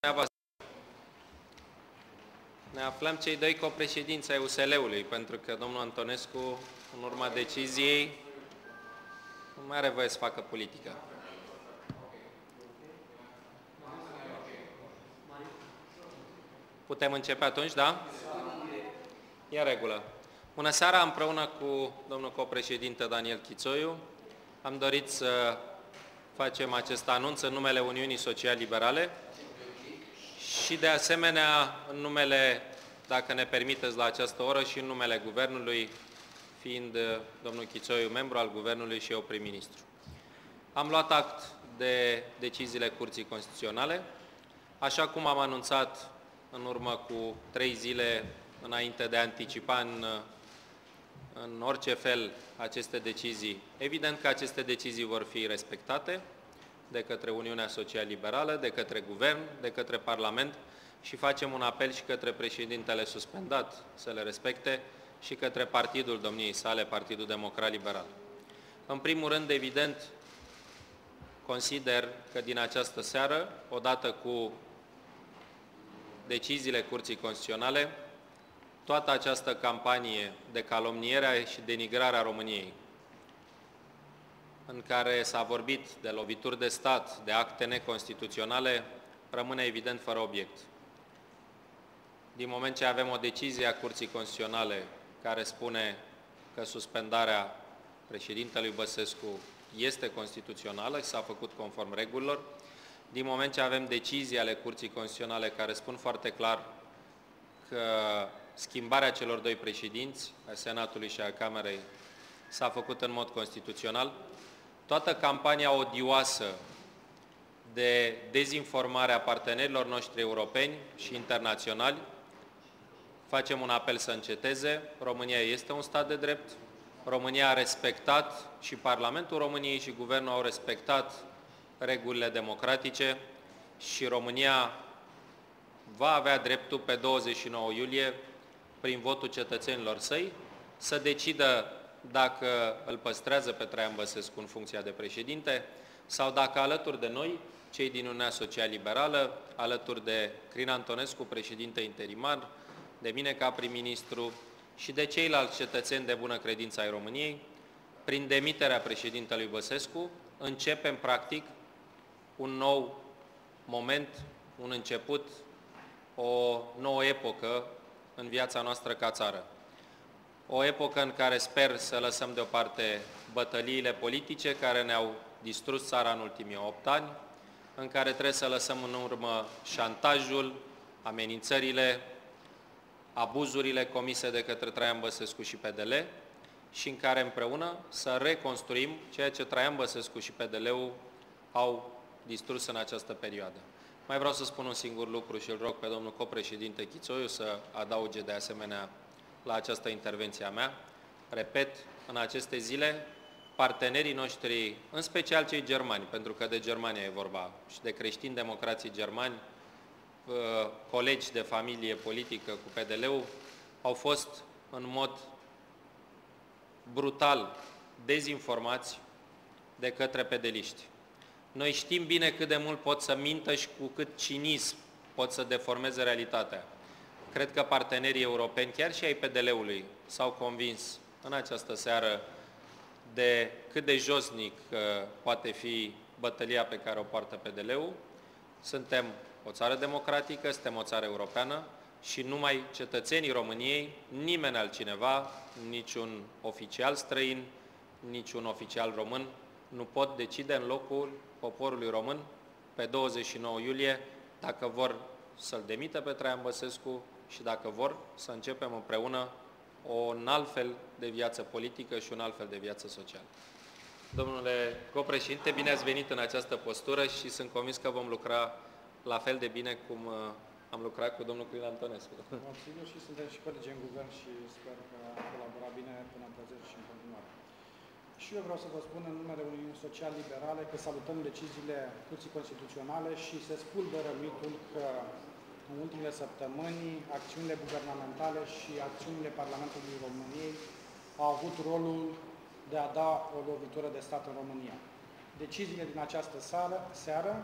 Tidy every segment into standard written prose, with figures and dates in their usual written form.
Ne aflăm cei doi copreședinți ai USL-ului, pentru că domnul Antonescu, în urma deciziei, nu mai are voie să facă politică. Putem începe atunci, da? E în regulă. Bună seara, împreună cu domnul copreședinte Daniel Chițoiu, am dorit să facem acest anunț în numele Uniunii Social-Liberale și, de asemenea, în numele, dacă ne permiteți la această oră, și în numele Guvernului, fiind domnul Chițoiu membru al Guvernului și eu prim-ministru. Am luat act de deciziile Curții Constituționale, așa cum am anunțat în urmă cu 3 zile înainte de a anticipa în orice fel aceste decizii. Evident că aceste decizii vor fi respectate de către Uniunea Social-Liberală, de către Guvern, de către Parlament și facem un apel și către președintele suspendat să le respecte și către partidul domniei sale, Partidul Democrat Liberal. În primul rând, evident, consider că din această seară, odată cu deciziile Curții Constituționale, toată această campanie de calomniere și denigrare a României, în care s-a vorbit de lovituri de stat, de acte neconstituționale, rămâne evident fără obiect. Din moment ce avem o decizie a Curții Constituționale care spune că suspendarea președintelui Băsescu este constituțională și s-a făcut conform regulilor, din moment ce avem decizii ale Curții Constituționale care spun foarte clar că schimbarea celor doi președinți, a Senatului și a Camerei, s-a făcut în mod constituțional, toată campania odioasă de dezinformare a partenerilor noștri europeni și internaționali, facem un apel să înceteze. România este un stat de drept, România a respectat și Parlamentul României și Guvernul au respectat regulile democratice și România va avea dreptul pe 29 iulie, prin votul cetățenilor săi, să decidă dacă îl păstrează pe Traian Băsescu în funcția de președinte sau dacă alături de noi, cei din Uniunea Social-Liberală, alături de Crin Antonescu, președinte interimar, de mine ca prim-ministru și de ceilalți cetățeni de bună credință ai României, prin demiterea președintelui Băsescu, începem practic un nou moment, un început, o nouă epocă în viața noastră ca țară. O epocă în care sper să lăsăm deoparte bătăliile politice care ne-au distrus țara în ultimii 8 ani, în care trebuie să lăsăm în urmă șantajul, amenințările, abuzurile comise de către Traian Băsescu și PDL și în care împreună să reconstruim ceea ce Traian Băsescu și PDL-ul au distrus în această perioadă. Mai vreau să spun un singur lucru și îl rog pe domnul copreședinte Chițoiu să adauge de asemenea la această intervenție a mea. Repet, în aceste zile, partenerii noștri, în special cei germani, pentru că de Germania e vorba, și de creștini democrații germani, colegi de familie politică cu PDL-ul, au fost în mod brutal dezinformați de către pedeliști. Noi știm bine cât de mult pot să mintă și cu cât cinism pot să deformeze realitatea. Cred că partenerii europeni, chiar și ai PDL-ului, s-au convins în această seară de cât de josnic poate fi bătălia pe care o poartă PDL-ul. Suntem o țară democratică, suntem o țară europeană și numai cetățenii României, nimeni altcineva, niciun oficial străin, niciun oficial român, nu pot decide în locul poporului român pe 29 iulie dacă vor să-l demită pe Traian Băsescu și dacă vor să începem împreună un alt fel de viață politică și un alt fel de viață socială. Domnule copreședinte, bine ați venit în această postură și sunt convins că vom lucra la fel de bine cum am lucrat cu domnul Crin Antonescu. Sigur, și suntem și colegi în guvern și sper că am colaborat bine până în prezent și în continuare. Și eu vreau să vă spun în numele Uniunii Social-Liberale că salutăm deciziile Curții Constituționale și se spulberă mitul că în ultimele săptămâni acțiunile guvernamentale și acțiunile Parlamentului României au avut rolul de a da o lovitură de stat în România. Deciziile din această seară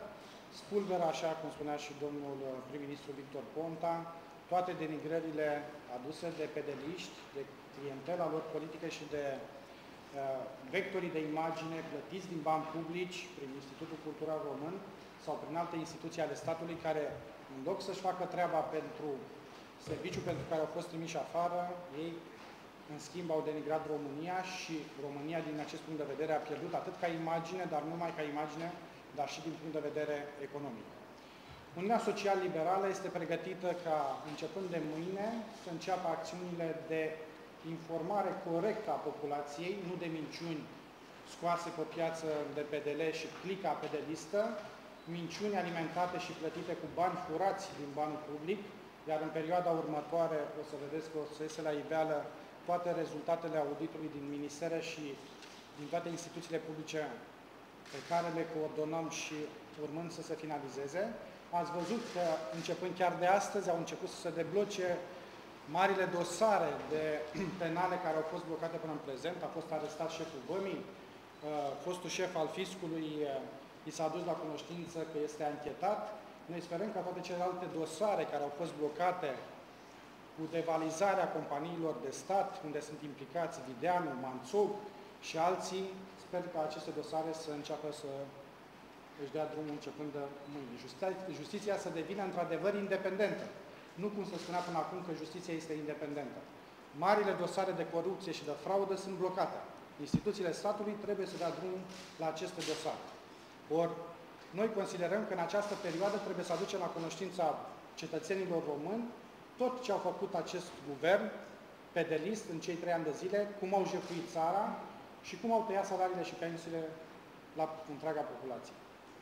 spulberă, așa cum spunea și domnul prim-ministru Victor Ponta, toate denigrările aduse de pedeliști, de clientela lor politică și de vectorii de imagine plătiți din bani publici prin Institutul Cultural Român sau prin alte instituții ale statului care, în loc să-și facă treaba pentru serviciul pentru care au fost trimiși afară, ei, în schimb, au denigrat România și România, din acest punct de vedere, a pierdut atât ca imagine, dar nu numai ca imagine, dar și din punct de vedere economic. Uniunea Social-Liberală este pregătită ca, începând de mâine, să înceapă acțiunile de informare corectă a populației, nu de minciuni scoase pe piață de PDL și clica pedelistă, minciuni alimentate și plătite cu bani furați din banul public, iar în perioada următoare o să vedeți că o să iese la iveală toate rezultatele auditului din ministere și din toate instituțiile publice pe care le coordonăm și urmând să se finalizeze. Ați văzut că, începând chiar de astăzi, au început să se debloce marile dosare de penale care au fost blocate până în prezent. A fost arestat șeful Vămii, fostul șef al fiscului i s-a adus la cunoștință că este anchetat. Noi sperăm ca toate celelalte dosare care au fost blocate cu devalizarea companiilor de stat, unde sunt implicați Videanu, Manțov și alții, sper ca aceste dosare să înceapă să își dea drumul începând de mâine. Justiția să devină într-adevăr independentă. Nu cum se spunea până acum că justiția este independentă. Marile dosare de corupție și de fraudă sunt blocate. Instituțiile statului trebuie să dea drumul la aceste dosare. Ori, noi considerăm că în această perioadă trebuie să aducem la cunoștința cetățenilor români tot ce au făcut acest guvern pedelist în cei 3 ani de zile, cum au jefuit țara și cum au tăiat salariile și pensiile la întreaga populație.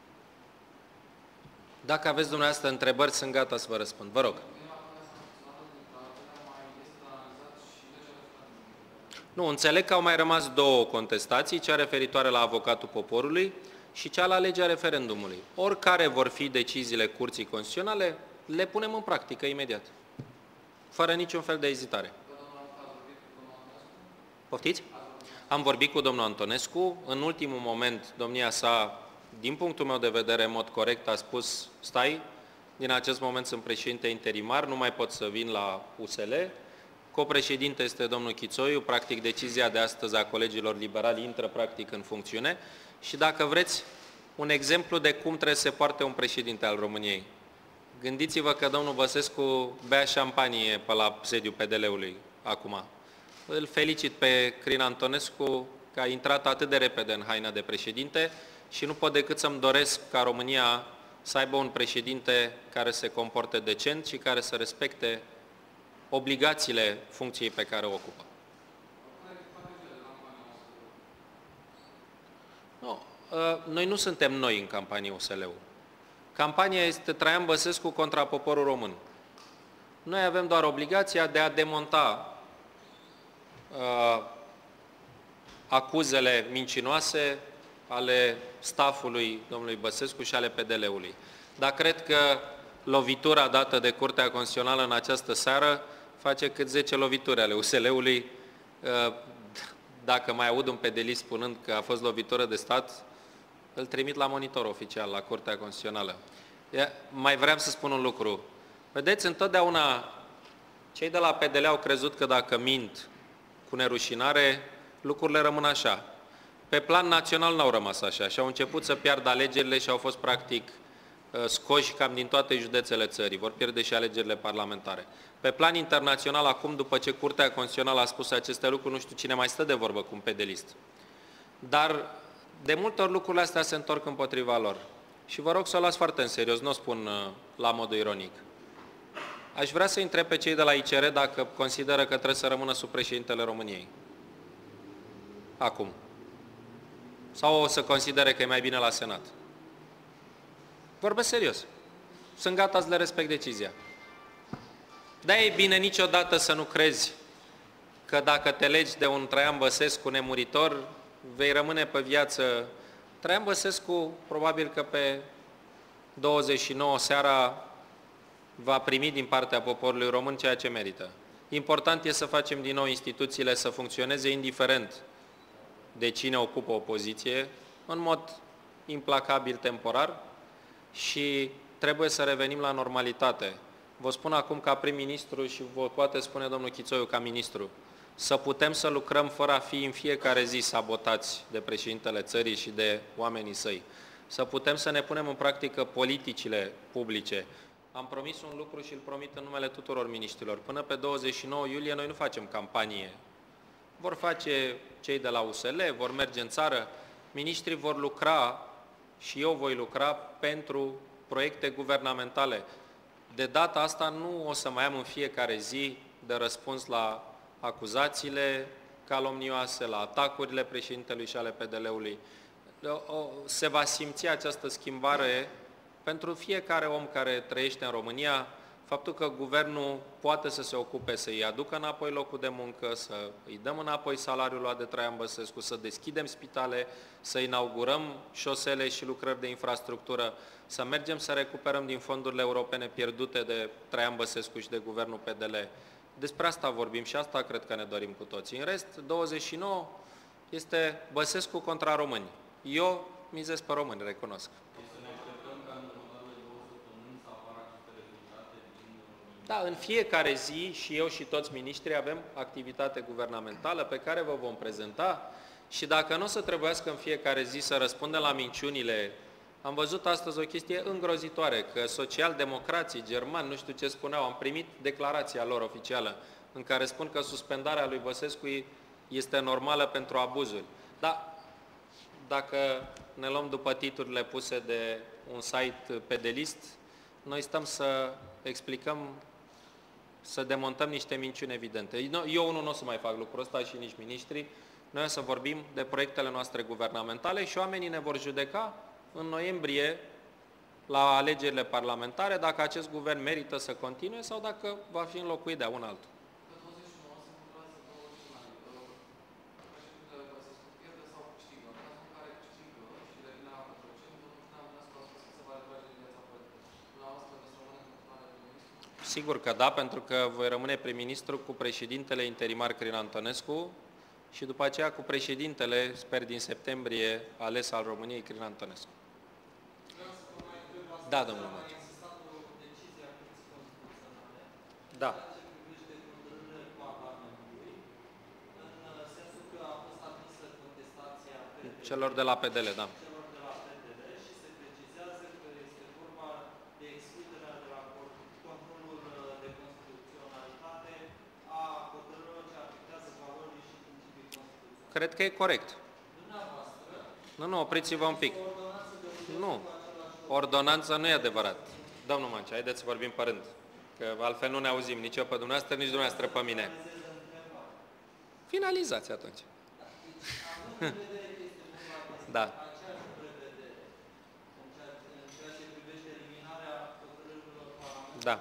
Dacă aveți dumneavoastră întrebări, sunt gata să vă răspund. Vă rog. Nu, înțeleg că au mai rămas două contestații, cea referitoare la avocatul poporului și cea la legea referendumului. Oricare vor fi deciziile Curții Constituționale, le punem în practică imediat. Fără niciun fel de ezitare. Poftiți? Am vorbit cu domnul Antonescu. În ultimul moment, domnia sa, din punctul meu de vedere, în mod corect, a spus: stai, din acest moment sunt președinte interimar, nu mai pot să vin la USL. Copreședinte este domnul Chițoiu, practic decizia de astăzi a colegilor liberali intră practic în funcțiune. Și dacă vreți un exemplu de cum trebuie să se poarte un președinte al României, gândiți-vă că domnul Băsescu bea șampanie pe la sediul PDL-ului acum. Îl felicit pe Crin Antonescu că a intrat atât de repede în haina de președinte și nu pot decât să-mi doresc ca România să aibă un președinte care se comporte decent și care să respecte obligațiile funcției pe care o ocupă. Nu, noi nu suntem noi în campanie USL-ul. Campania este Traian Băsescu contra poporul român. Noi avem doar obligația de a demonta acuzele mincinoase ale staffului domnului Băsescu și ale PDL-ului. Dar cred că lovitura dată de Curtea Constituțională în această seară face cât 10 lovituri ale USL-ului. Dacă mai aud un pedelist spunând că a fost lovitură de stat, îl trimit la monitor oficial, la Curtea Constituțională. Mai vreau să spun un lucru. Vedeți, întotdeauna cei de la PDL au crezut că dacă mint cu nerușinare, lucrurile rămân așa. Pe plan național n-au rămas așa și au început să piardă alegerile și au fost practic scoși cam din toate județele țării. Vor pierde și alegerile parlamentare. Pe plan internațional, acum, după ce Curtea Constituțională a spus aceste lucruri, nu știu cine mai stă de vorbă cu un pedelist. Dar de multe ori lucrurile astea se întorc împotriva lor. Și vă rog să o luați foarte în serios, nu o spun la modul ironic. Aș vrea să întreb pe cei de la ICR dacă consideră că trebuie să rămână sub președintele României. Acum. Sau o să considere că e mai bine la Senat. Vorbesc serios. Sunt gata să le respect decizia. Dar e bine niciodată să nu crezi că dacă te legi de un Traian Băsescu nemuritor, vei rămâne pe viață. Traian Băsescu probabil că pe 29 seara va primi din partea poporului român ceea ce merită. Important e să facem din nou instituțiile să funcționeze indiferent de cine ocupă o poziție, în mod implacabil temporar, și trebuie să revenim la normalitate. Vă spun acum ca prim-ministru și vă poate spune domnul Chițoiu ca ministru, să putem să lucrăm fără a fi în fiecare zi sabotați de președintele țării și de oamenii săi. Să putem să ne punem în practică politicile publice. Am promis un lucru și îl promit în numele tuturor miniștrilor. Până pe 29 iulie noi nu facem campanie. Vor face cei de la USL, vor merge în țară, miniștrii vor lucra și eu voi lucra pentru proiecte guvernamentale. De data asta nu o să mai am în fiecare zi de răspuns la acuzațiile calomnioase, la atacurile președintelui și ale PDL-ului. Se va simți această schimbare pentru fiecare om care trăiește în România, faptul că guvernul poate să se ocupe să îi aducă înapoi locul de muncă, să îi dăm înapoi salariul luat de Traian Băsescu, să deschidem spitale, să inaugurăm șosele și lucrări de infrastructură, să mergem să recuperăm din fondurile europene pierdute de Traian Băsescu și de guvernul PDL. Despre asta vorbim și asta cred că ne dorim cu toții. În rest, 29 este Băsescu contra români. Eu mizez pe români, recunosc. Da, în fiecare zi și eu și toți miniștrii avem activitate guvernamentală pe care vă vom prezenta și dacă nu o să trebuiască în fiecare zi să răspundem la minciunile, am văzut astăzi o chestie îngrozitoare, că socialdemocrații germani, nu știu ce spuneau, am primit declarația lor oficială în care spun că suspendarea lui Băsescu este normală pentru abuzuri. Dar dacă ne luăm după titlurile puse de un site pedelist, noi stăm să explicăm, să demontăm niște minciuni evidente. Eu nu o să mai fac lucrul ăsta și nici miniștrii. Noi o să vorbim de proiectele noastre guvernamentale și oamenii ne vor judeca în noiembrie la alegerile parlamentare dacă acest guvern merită să continue sau dacă va fi înlocuit de un altul. Sigur că da, pentru că voi rămâne prim-ministru cu președintele interimar Crin Antonescu și după aceea cu președintele, sper din septembrie, ales al României, Crin Antonescu. Da, domnul Măciu. Da. Celor de la PDL, da. Cred că e corect. Nu, opriți-vă un pic. Nu, ordonanța nu e adevărat. Domnul Mancea, haideți să vorbim pe rând, că altfel nu ne auzim nici eu pe dumneavoastră, nici dumneavoastră pe mine. Finalizați atunci. Da. Da.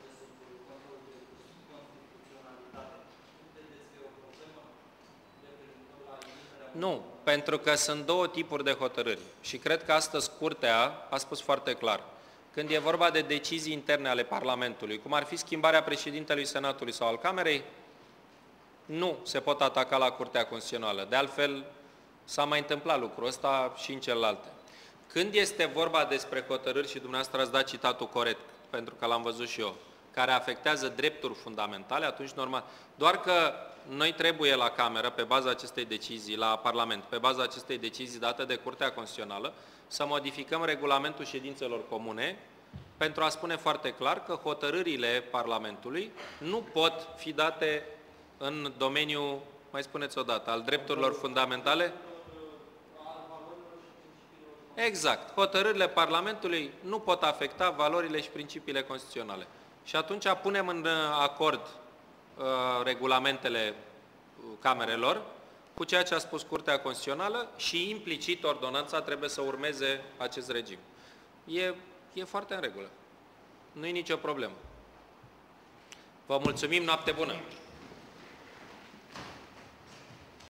Nu, pentru că sunt două tipuri de hotărâri și cred că astăzi Curtea a spus foarte clar. Când e vorba de decizii interne ale Parlamentului, cum ar fi schimbarea președintelui Senatului sau al Camerei, nu se pot ataca la Curtea Constituțională. De altfel, s-a mai întâmplat lucrul ăsta și în celelalte. Când este vorba despre hotărâri, și dumneavoastră ați dat citatul corect, pentru că l-am văzut și eu, care afectează drepturi fundamentale, atunci normal. Doar că noi trebuie la Cameră, pe baza acestei decizii, la Parlament, pe baza acestei decizii date de Curtea Constituțională, să modificăm regulamentul ședințelor comune pentru a spune foarte clar că hotărârile Parlamentului nu pot fi date în domeniul, mai spuneți odată, al drepturilor fundamentale? Exact. Hotărârile Parlamentului nu pot afecta valorile și principiile constituționale. Și atunci punem în acord regulamentele camerelor cu ceea ce a spus Curtea Constituțională și implicit ordonanța trebuie să urmeze acest regim. E foarte în regulă. Nu e nicio problemă. Vă mulțumim, noapte bună!